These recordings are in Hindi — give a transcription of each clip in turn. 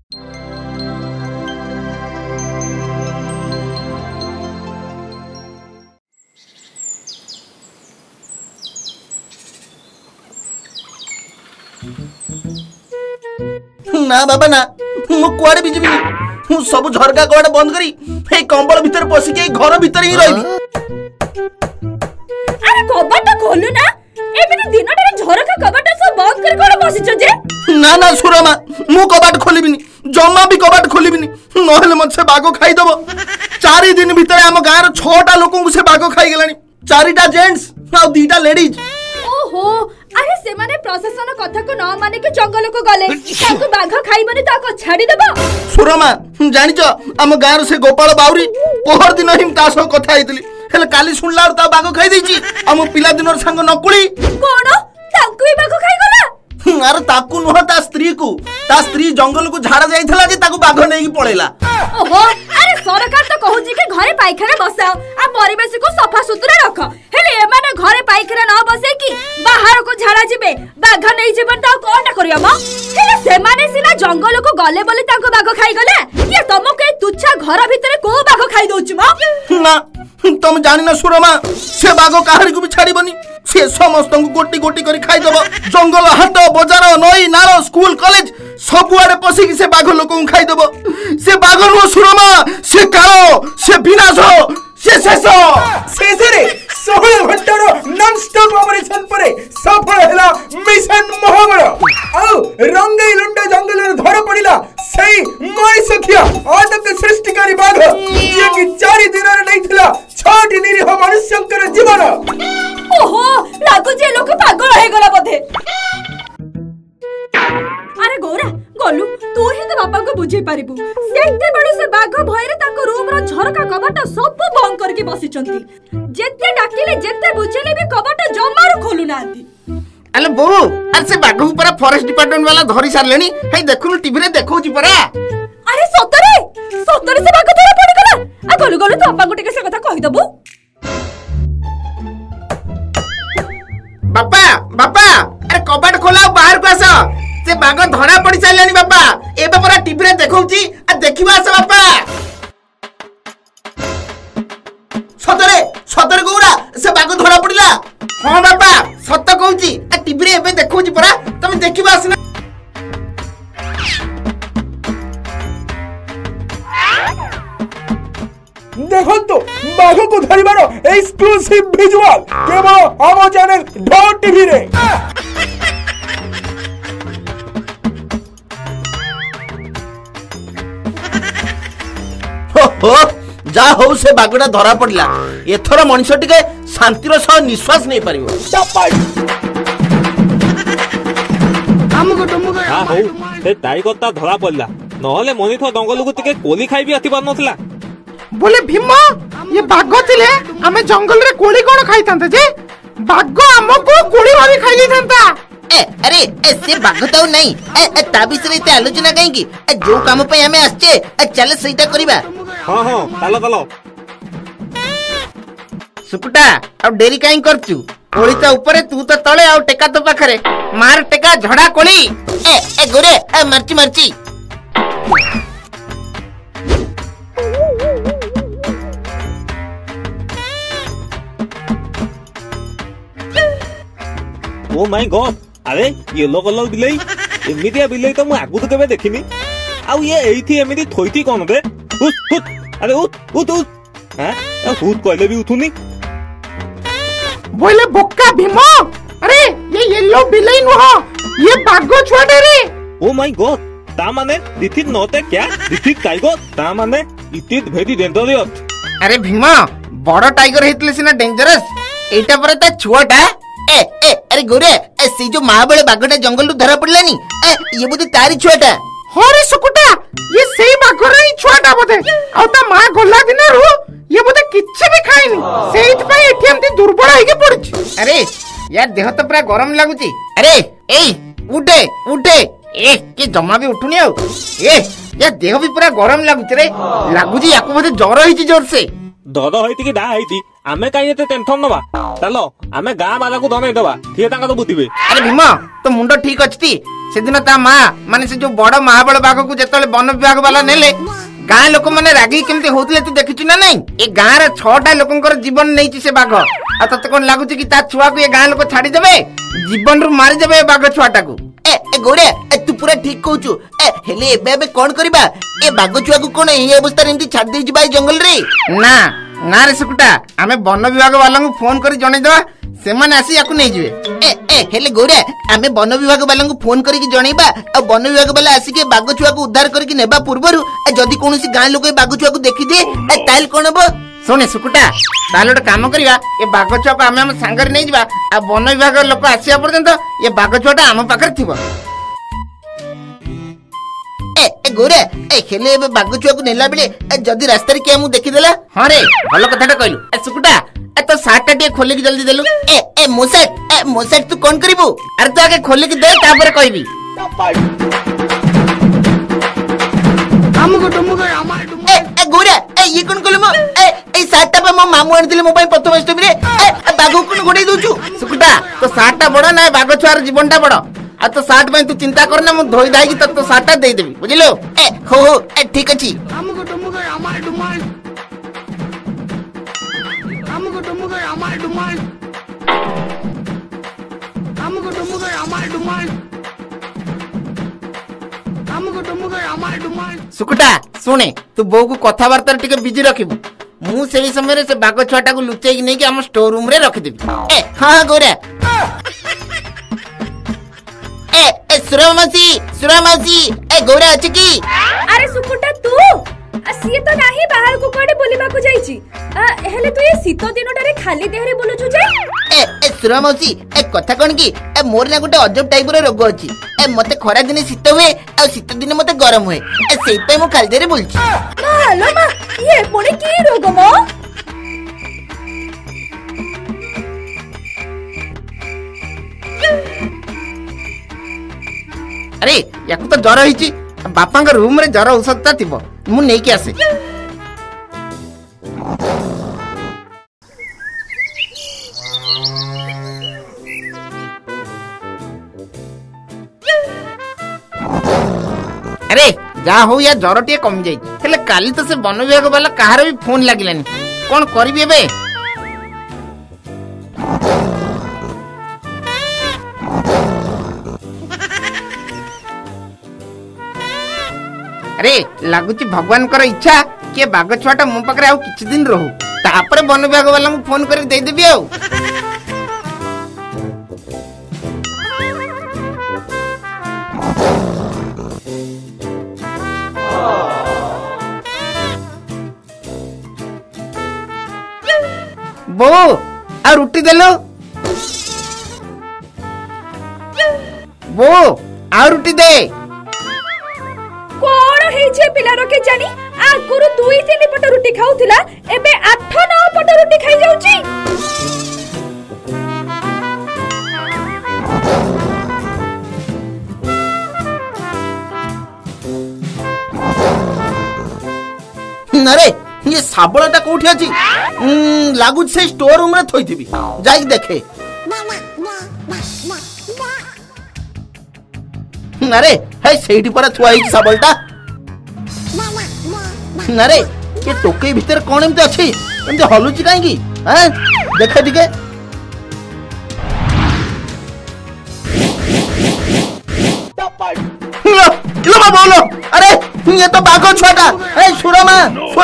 ना बाबा ना मु कुआडे भी जीविनी मु सब झरका कबाड़ बंद करी ए कंबल भीतर पसी के घर भीतर ही रहबी। अरे कबाड़ खोलु ना एबे दिनटे झरका कबाड़ सब बंद कर कोन बसिछ जे। ना ना सुरमा मु कबाड़ खोलिबिनी जम्मा भी कबाड़ खोलिबिनी नहले मत से बागो खाई दबो। 4 दिन भीतर हम गार 6टा लोकन को से बागो खाई गेलानी 4टा जेंट्स आ 2टा लेडीज। ओहो अरे से माने प्रशासन कथा को न माने के जंगल को गले ताको बाघ खाइबनी ताको छाडी देबो। सुरमा जानिच हम गार से गोपाल बाउरी पोहर दिन हिम तासो कथा आइतली हेले काली सुनला ता बाघ खाई देची हम पिला दिनर संग नकुली कोन ताको भी बाघ खाई गला। अरे ताकू नुह ता स्त्री जंगल को झाड़ा जाइथला जे ताकू बाघ नेकी पळेला। ओहो अरे सरकार तो कहूची के घरे पाइखाना बसाओ आ परिवेश को सफा सुतरा रख हेले ए माने घरे पाइखाना न बसे की बाहर को झाड़ा जिबे बाघ नै जेबन ता कोनटा करिया म हेले से माने सिना जंगल को गले बोले ताको बाघ खाई गले ये तमके तुच्छा घर भीतर को बाघ खाई दोछ म ना तुम जानि ना सुरमा से बाघ काहरी को भी छाड़ीबनी से समस्त को गोटी गोटी करी खाई दबो। जंगल हाट बाजार नई नार स्कूल कॉलेज सबुआडे पसी से बाघ लोक को खाई दबो। से बाघ नो सुरमा से कालो से विनाश से शेष शेषरे 16 घंटार नॉन स्टॉप ऑपरेशन परे सफल हैला मिशन महाबळ आ रंगई लुंडा जंगल रे धर पड़िला सही मनीष खिया आदक सृष्टिकारी बाघ जे कि 4 दिन रे नैथिला 6 निरीह मनुष्यंकर जीवन। ओहो लागो जे लोक पागल हे गला बधे। अरे गोरा गोलू तू ही तो बापा को बुझे पारिबू सेते बडू से बाघ भय रे ताको रूम रो झरका कबाट सब बंद करके बसी चंती जेते डाकिले जेते बुझेले भी कबाट जमारू खोलु नांती। अले बो अरे से बाघ ऊपर फॉरेस्ट डिपार्टमेंट वाला धरी सारलेनी हे देखुनु टीवी रे देखौची परा। अरे सतरे से बाघ धरा पड़ी गला आ गोलू गोलू तो बापा को टिके से कथा कहि दबू। बापा बापा अरे कबाट खोला बाहर को आस से बाघ धरा पड़ी सारलेनी बापा एबे परा टीवी रे देखौची आ देखिबा आस बापा। सतरे गौरा से बाघ धरा पड़िला। हां बापा सत कहूची आ टीवी रे एबे देखौची परा तमे देखिबा आसना। देखो तो बाघ को धरिबार एक्सक्लूसिव विजुअल केवल आम चैनल डॉट टीवी रे। हो जा हो से बाघटा धरा पड़िला एथर मनुष्य टिके शांतिर सह निश्वास नहीं पारिबो। हां हो से टाइगरटा धरा पड़ला नहले मनिथ जंगल को टिके कोली खाई भी आति पार नथला बोले भीम ये बाघ थिले हमें जंगल रे कोली कोन खाई थांते जे बाघ हमको कोली भाभी खाई ली थांता। अरे से बाघ तो नहीं ता बिसरे ते आलोचना काई की जो काम पे हमें आछे चल सेटा करिबा। हां हां चलो चलो सुकुटा अब डेरी काई करचू कोली तो ऊपर तू तो तळे आ टेका तो पाखरे मार टेका झड़ा कोली ए गोरे मरची ओ माय गॉड अरे येलो कलर बिलाई एमितिया बिलाई तो मु आगु तो केबे देखिनी आ ये एथि एमिति थोइथि कोन बे उठ अरे उठ हैं उठ कहले भी उठुनी बोले बोक्का भीम अरे ये येलो बिलाई नुह ये बाघ छुआटे रे। ओ माय गॉड ता माने दिथि नोते क्या दिथि टाइगर ता माने इट इज वेरी डेंजरस। अरे भीम बड़ टाइगर हेतले सिना डेंजरस एटा पर ता छुआटा अरे गोरे से जो महाबळे बाघटा जंगल धरा पड़लानी ये बुद्धि तारी छुआटा। हरे सुकुटा ये सेही बाघ रे छुआटा बोधे आ ता मा गल्ला दिन रो ये बोधे किछि भी खाइनी सेहित पई एठी हमती दुर्बल होई के पड़छि। अरे यार देह तो पूरा गरम लागुची। अरे एई उठे ए के जमा भी उठुनी आ यार देह भी पूरा गरम लागुची रे लागुची याको बोधे जर होईची जोर से दद होइति कि डा होइति आमे काई एते टेंशन नबा चलो आमे गां वाला को धनै देबा थिए तांका तो बुद्धिबे। अरे भीम तो मुंड ठीक अछि से दिन ता मां माने से जो बड़ महाबल बाघ को जेतले वन विभाग वाला नेले गां लोक माने रागी केमते होतले तू देखिछु ना नहीं ए गां रे 6टा लोकंकर जीवन नैछि से बाघ आ तते कोन लागु कि ता छुआ को ए गां लोक छाडी देबे जीवन रु मारी देबे बाघ छुआटा को। ए गोरे तू पूरा ठीक कहूछु हेले एबे एबे कोन करबा ए बाघ छुआ को कोन एही अवस्था रे एंती छाड देइ जबाई जंगल रे ना ना रे सुकुटा आमे वन विभाग वाला को फोन करी जणे देबा से माने आसी याकू नै जिवे। हेले गोरे आमे वन विभाग वाला को फोन करके जणैबा आ वन विभाग वाला आसी के बाघ छुआ को उद्धार करके नेबा पूर्वरु जदी कोनोसी गां लोक बाघ छुआ को देखि दे ताइल कोन हबो सुने सुकुटा ताले एक काम करिया ए बाघ छुआ को आमे हम संगर नै जिबा आ वन विभाग लोक आसिया पर्यंत ए बाघ छुआटा हम पाखर थिबो। गोरे हेले एबे बाघ छुआ को नेला बेले जदी रास्ता रे के मु देखि देला हां रे भलो कथाटा कहलु ए सुकुटा ए तो साटा टे खोले के जल्दी देलु ए मोसेट तू कोन करिबो अरे तो आगे खोले के दे तापर कहबी हमको टुमुको हमार ए गोरे ये कोन कहलु मो ए साटा पे मो मामू आन दिले मो पई प्रथम अष्टमी रे बाघ कोन गोडे दोछु सुकुटा तो साटा बड़ ना बाघ छुआर जीवनटा बड़ आ तो साट में तू चिंता करना मु धोई दाई की तो साटा दे देबी बुझिलो हो ठीक अछि हमको टुमुको हमार डुमाल हमको टुमुको हमार डुमाल हमको टुमुको हमार डुमाल हमको टुमुको हमार डुमाल। सुकुटा सुने तू बो को कथा वार्ता टिके बिजी रखिबू मु सेही समय रे से बाघ छुआटा को लुचेई नै कि हम स्टोर रूम रे रखि देबी हां गोरे सुरामासी गोरा अछि की अरे सुकुटा तू सिए तो नाही बाहर को कोडे बोलिबा को जाईची हेले तू ये शीत दिनटारे खाली देहरे बोलुछु जे सुरामासी कथा कोन की मोर ना गोटे अजब टाइप रो रोग अछि मते खरा दिन शीत हुए आ शीत दिन मते गरम हुए सेई पे मु खाली देहरे बोलछि मालो मा ये पुणी की रोग मो अरे याकू तो जर हिची बापा का रूम रे जर औषधता थिबो मु नै के आसे अरे जा हो या जर टे कम जाई हेले काली तो से वन विभाग वाला कहार भी फोन लागिलानी कोन करबी एबे अरे लागुची भगवान कर इच्छा के बाघ छुआटा मो पाखरे आउ किछि दिन रहू तापर वन विभाग वाला को फोन कर दे देबी आउ बो आ रोटी देलो बो आ रोटी दे कोण हे जे पिलारो के जानी आगुरु 2-3 पट रोटी खाउथिला एबे 8-9 पट रोटी खाई जाउची अरे ये साबळाटा कोठी अछि लागु से स्टोर रूम रे थोइथिबी जाई देखे अरे हे सेठी पर थुआई साबळटा अरे ये टोके भीतर कोन एमते अछि एमते हलुची काई की हैं देखे दिके लो मा बोलो अरे ये तो बाघ छुआटा ए सुरमा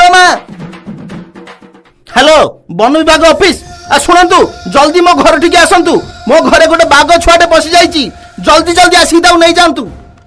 हेलो वन विभाग ऑफिस शुणु जल्दी मो घर ठीक आसतु मो घरे गोटे बाघ छुआटे पशि जाइछि जल्दी जल्दी आसी ताऊ नहीं जातु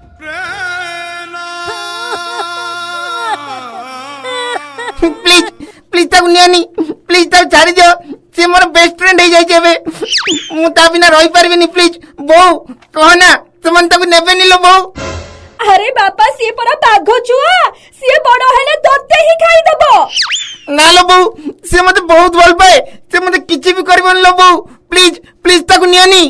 प्लीज प्लीज ताकू नियानी प्लीज ताकू छाड़ी दियो से मोर बेस्ट फ्रेंड हे जाई जेबे मु ता बिना रही परबिनी प्लीज बो कहना तुमन ताकू नेबे निलो बो अरे बापा सी परा बाघ छुआ सी बड़ हेले तोते ही खाई दबो ना लो बो से मते बहुत भल पाए से मते किछि भी करबन लो बो प्लीज प्लीज ताकू नियानी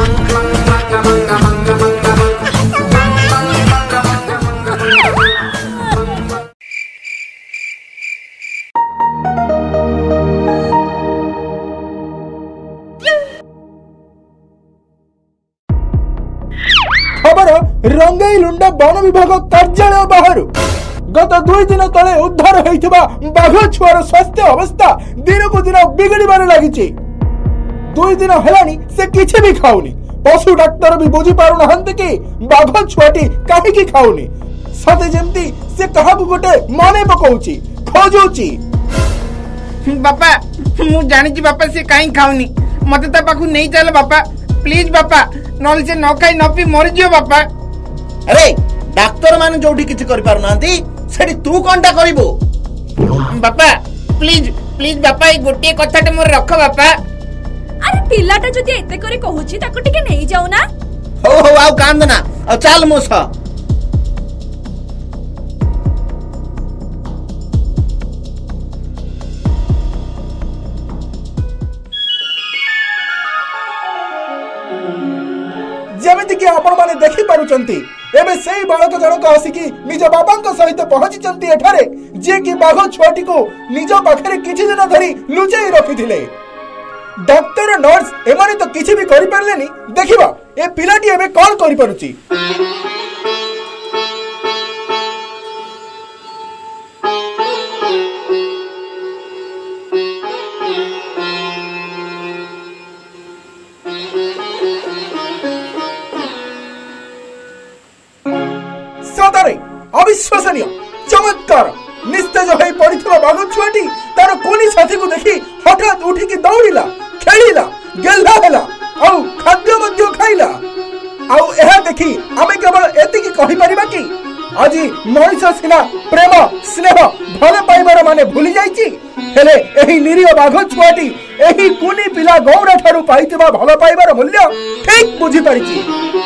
वन विभाग कार्यालय बाहर गत 2 दिन तले उद्धार होइथिबा बाघ छुआर स्वास्थ्य अवस्था दिन को दिन बिगड़बार लगी। 2 दिन हेलानी से किछि भी खाउनी। पशु डाक्टर भी बुझी पारु नहंते कि बाघ छुआटी काहे खाउनी। सते जेमती से कहाकू गोटे मने पकाउची खोजूची। बापा मु जानी बापा से कहीं खाऊनी मते ता पाखु नहीं चल बापा प्लीज बापा नल से न खाई न पी मर जियो बापा। अरे डाक्टर माने जोठी किछि करि पारु नांती सेठी तू कोनटा करिवो। बापा प्लीज प्लीज बापा ए गोटे कथाटे मोर रख बापा। अरे पिलाटा जदी एते करे कहूची ताको टिके नहीं जाऊ ना। हो हो आउ कांद ना आ चल मोसा। जेमिति कि आपण माने देखि पारुचंती एबे सेही बालक जनक आसिकी निज बाबांक सहित पहुंचीचंती एठारे जे कि बाघ छुआटी को निज पाखरे किछि दिन धरि लुचाई रखिथिले। डॉक्टर नर्स एमाने तो किछि भी करि पारलेनी। देखिबा ए पिलाटी एबे कॉल करि पारुची। सदरे अविश्वसनीय चमत्कार निस्तेज होई पड़िथिबा बाघ छुआटी तार कोनी साथी को देखि हठात उठिकी दौड़िला खेलिला गेल्ला हेला आउ खाद्य मध्य खाइला। आउ एहा देखि आमे केवल एतिकी कहि परिबा कि आजि मनुष्य सिना प्रेम स्नेह भले पाइबार माने भूली जाइछि हेले एही निरीह बाघ छुआटी एही कोनी पिला गौरा ठारू पाइथिबा भलो पाइबार मूल्य ठीक बुझी परिछि।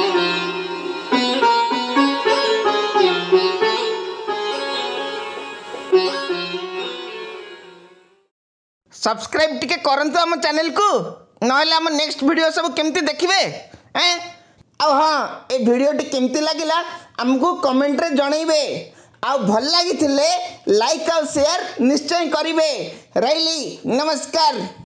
सब्सक्राइब टिके करंतु हम चैनल को नहले हम नेक्स्ट वीडियो सब केमती देखिबे हैं। आ हाँ ए वीडियो टी केमती लागिला हमको कमेंट रे जणैबे। आ भल लागिथिले लाइक और शेयर निश्चय करिवे। रहिली नमस्कार।